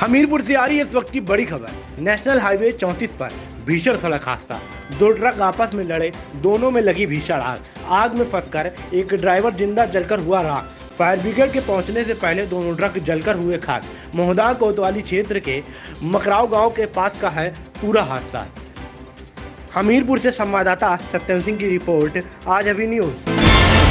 हमीरपुर से आ रही इस वक्त की बड़ी खबर। नेशनल हाईवे 34 पर भीषण सड़क हादसा। दो ट्रक आपस में लड़े, दोनों में लगी भीषण आग। आग में फंसकर एक ड्राइवर जिंदा जलकर हुआ राख। फायर ब्रिगेड के पहुंचने से पहले दोनों ट्रक जलकर हुए खाक। मोहदा कोतवाली क्षेत्र के मकराव गांव के पास का है पूरा हादसा। हमीरपुर से संवाददाता सत्यम सिंह की रिपोर्ट, आज अभी न्यूज।